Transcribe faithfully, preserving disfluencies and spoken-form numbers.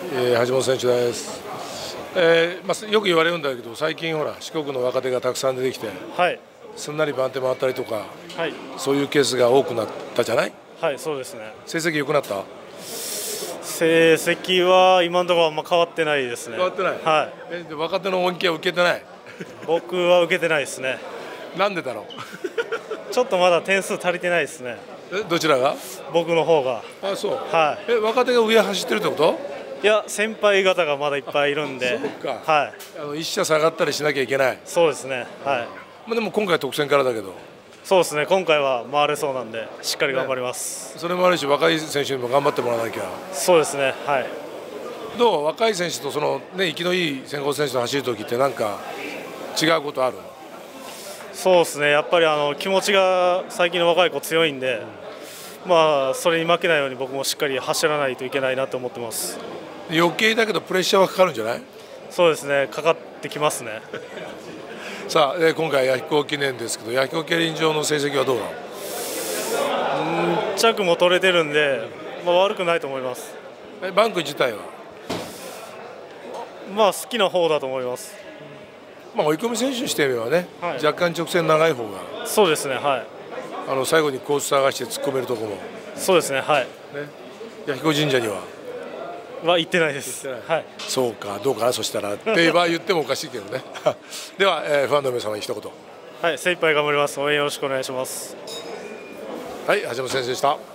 えー、橋本選手です。えーまあ、よく言われるんだけど、最近ほら四国の若手がたくさん出てきて、 はい、 すんなり番手回ったりとか、 はい、 そういうケースが多くなったじゃない。 はい、そうですね。 成績良くなった？ 成績は今のところあんま変わってないですね。 変わってない。 はい。 えで若手の恩恵は受けてない？ 僕は受けてないですね。 なんでだろちょっとまだ点数足りてないですね。 う？えどちらが？ 僕の方が。 あ、そう。 はえ若手が上走ってるってこと？ い。いや、先輩方がまだいっぱいいるんで。 そうか。 はい。 あの一社下がったりしなきゃいけない。 そうですね。はい。 まあでも今回特選からだけど。 そうですね。今回は回れそうなんで、しっかり頑張ります。 それもあるし、若い選手にも頑張ってもらわなきゃ。 そうですね。はい。 どう若い選手とそのね生きのいい先行選手と走るときってなんか違うことある？ そうですね。やっぱりあの気持ちが最近の若い子強いんで、まあそれに負けないように僕もしっかり走らないといけないなと思ってます。 余計だけどプレッシャーはかかるんじゃない？ そうですね。かかってきますね。 さあ、えー今回、弥彦記念ですけど、弥彦競輪場の成績はどうなの？ うん、着も取れてるんで、まあ、悪くないと思います。 えバンク自体は、 まあ好きな方だと思います。 まあ、追い込み選手にしてみればね、 はい若干直線長い方が、 そうですね。はい。 あの最後にコース探して突っ込めるところも、ね、 そうですね。はい。 弥彦神社には、 は行ってないです。はい。 そうか、どうかな、そしたらって言えば言ってもおかしいけどね。では、えーファンの皆様に一言。 はい。精一杯頑張ります。応援よろしくお願いします。 はい、橋本先生でした。